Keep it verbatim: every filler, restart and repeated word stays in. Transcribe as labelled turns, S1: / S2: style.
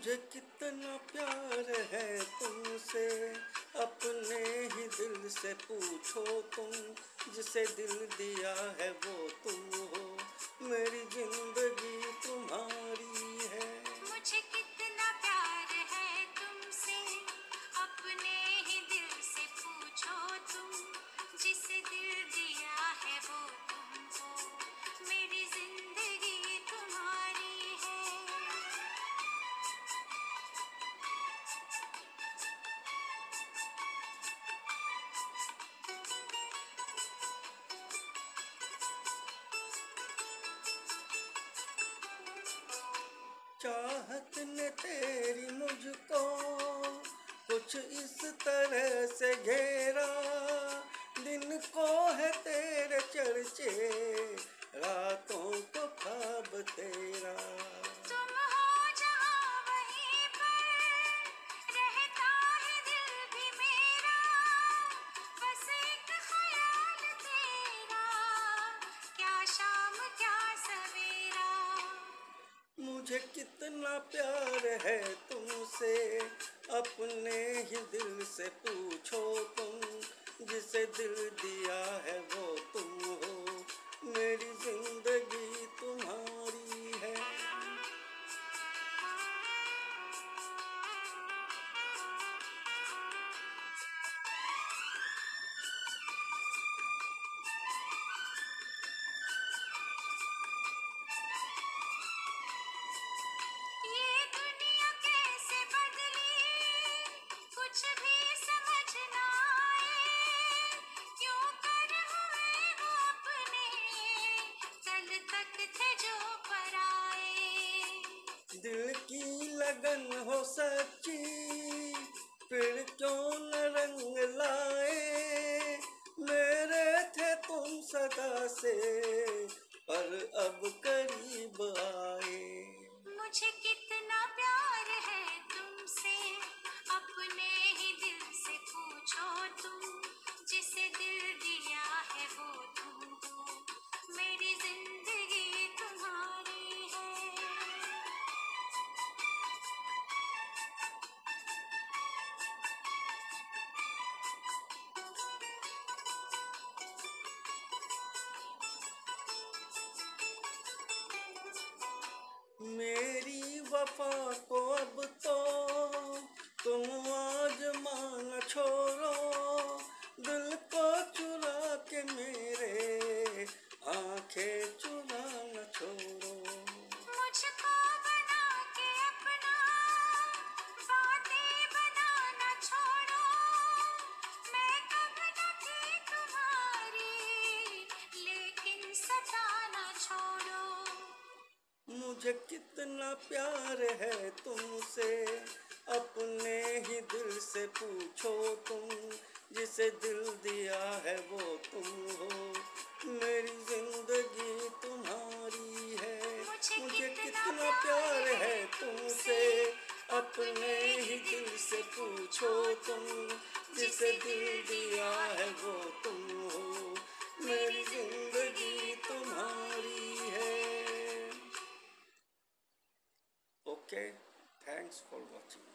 S1: मुझे कितना प्यार है तुमसे, अपने ही दिल से पूछो तुम, जिसे दिल दिया है वो तुम हो, मेरी जिंदगी तुम्हारी है।
S2: मुझे कितना प्यार है तुमसे, अपने ही दिल से पूछो तुम, जिसे दिल दिया है वो तुम हो, मेरी जिंदगी तुम्हारी है।
S1: चाहत ने तेरी मुझको कुछ इस तरह से घेरा, दिन को है तेरे चर्चे, रातों को ख्वाब तेरा।
S2: तुम हो जहाँ वहीं पर, रहता है दिल भी मेरा, बस एक ख्याल तेरा, क्या शाम क्या सवेरा।
S1: मुझे कितना प्यार है तुमसे, अपने ही दिल से पूछो तुम, जिसे दिल दिया है वो तुम हो, मेरी जिंदगी तुम्हारी है।
S2: ये दुनिया कैसे बदली, कुछ भी समझ ना आए, क्यों कर हुए वो अपने, कल तक थे जो पराए।
S1: दिल की लगन हो सच्ची, फिर क्यों न रंग लाए, मेरे थे तुम सदा से, पर अब करीब आए।
S2: मुझे कितना प्यार है तुमसे, अपने ही दिल से पूछो तुम, जिसे दिल दिया है वो तुम हो, मेरी जिंदगी तुम्हारी है।
S1: मेरी वफा को अब तो तुम आजमाना छोड़ो, दिल को चुरा के मेरे आंखें चुरा न छोड़ो।
S2: मुझको बना के अपना, बातें बनाना छोड़ो, मैं कब न थी तुम्हारी, लेकिन सताना छोड़ो।
S1: मुझे कितना प्यार है तुमसे, अपने ही दिल से पूछो तुम, जिसे दिल दिया है वो तुम हो, मेरी जिंदगी तुम्हारी है। मुझे कितना प्यार है तुमसे, अपने ही दिल से पूछो तुम, जिसे दिल दिया है वो तुम हो, मेरी जिंदगी तुम्हारी है। Okay, thanks for watching.